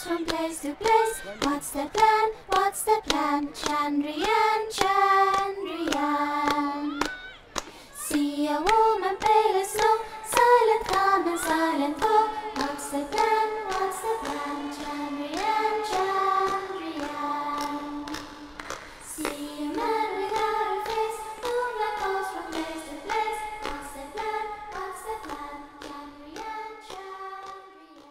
from place to place. What's the plan? What's the plan? Chandrian, Chandrian. See a woman pale as snow, silent come and silent go. What's the plan? What's the plan? Chandrian, Chandrian. See a man without a face, moonlight goes from place to place. What's the plan? What's the plan? Chandrian, Chandrian.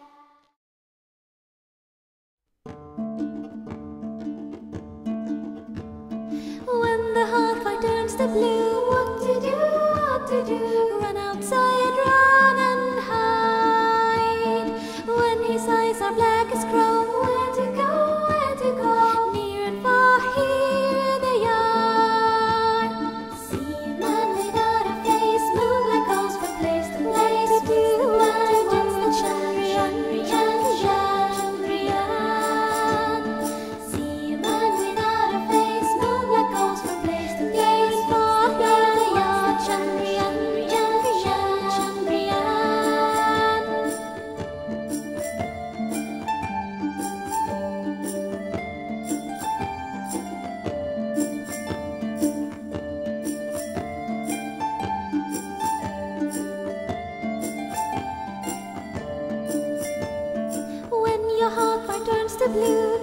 When the heartfire turns to blue, what to do? What to do? Run outside, run and hide. When his eyes are black as crow, where to go? Where to go? Near and far, here they are. See a man without a face, moonlight goes from place to place. What's the man? What's the Chandrian, Chandrian? See a man without a face, moonlight goes from place to place. Far, here they are. Chandrian, Chandrian. When your heart turns to blue,